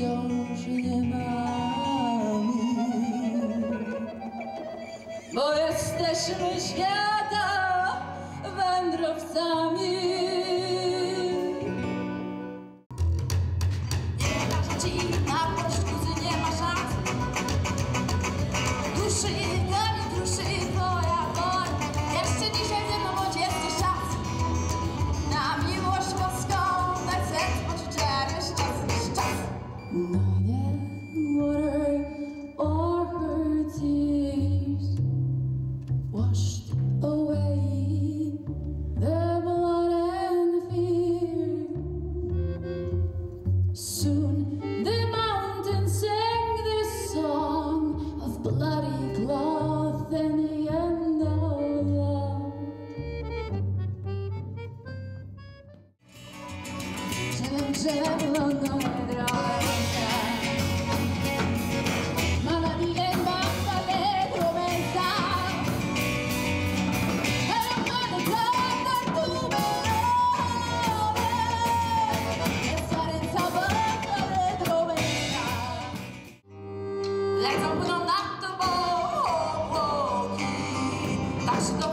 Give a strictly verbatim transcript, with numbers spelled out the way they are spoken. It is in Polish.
wciąż nie mamy, bo jesteśmy świata wędrowcami. Nie ma ci na poszkuzy, nie ma szans. Duszy, nami duszy twoja woń. Jeszcze dzisiaj ze mną bądź jesteś czas. Na miłość boską, daj serc poczucia, jest czas, jest czas. Neither water or her tears washed away the blood and fear. Soon the mountains sang this song of bloody cloth and the end of love. Drzewem lądowe drogi, mala di gębata letro mezza, e non male canta tu melone, e sarenza bocca letro mezza. Lecą płyną nad tobą obłoki, tak szybko